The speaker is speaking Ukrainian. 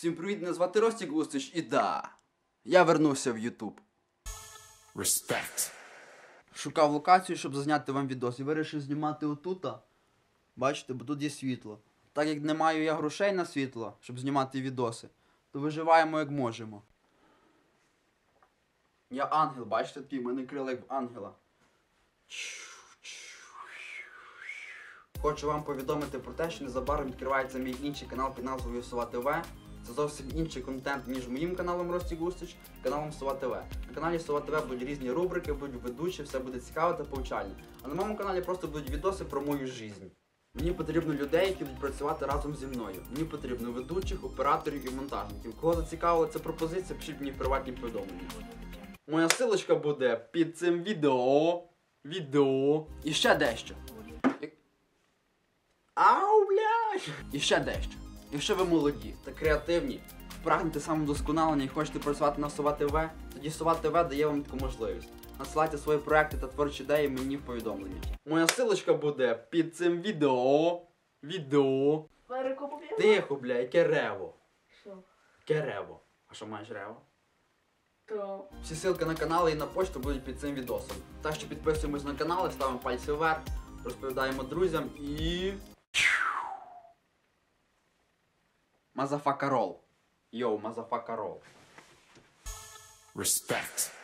Всім привіт, мене звати Ростік Густич, і да, я вернувся в YouTube. Respect. Шукав локацію, щоб зазняти вам відос, і вирішив знімати отута. Бачите, бо тут є світло. Так як не маю я грошей на світло, щоб знімати відоси, то виживаємо як можемо. Я ангел, бачите, такий, в мене крила як в ангела. Хочу вам повідомити про те, що незабаром відкривається мій інший канал під назвою Сова ТВ. Це зовсім інший контент, ніж моїм каналом Ростік Густич, каналом Сова ТВ. На каналі Сова ТВ будуть різні рубрики, будуть ведучі, все буде цікаво та повчально. А на моєму каналі просто будуть відоси про мою життя. Мені потрібно людей, які будуть працювати разом зі мною. Мені потрібно ведучих, операторів і монтажників. Кого зацікавила ця пропозиція, пишіть мені в приватні повідомлення. Моя ссылочка буде під цим відео. І ще дещо. Ау, блядь! І ще дещо. Якщо ви молоді та креативні, прагнете самовдосконалення і хочете працювати на Сова ТВ, тоді Сова ТВ дає вам таку можливість. Надсилайте свої проекти та творчі ідеї мені в повідомлення. Моя ссылочка буде під цим відео. Тихо, бля, яке рево. Що? Яке рево. А що маєш рево? То... Всі ссылки на канали і на почту будуть під цим відосом. Так що підписуємось на канал, ставимо пальці вверх, розповідаємо друзям і... Мазафака рол. Йоу, мазафака рол. Respect.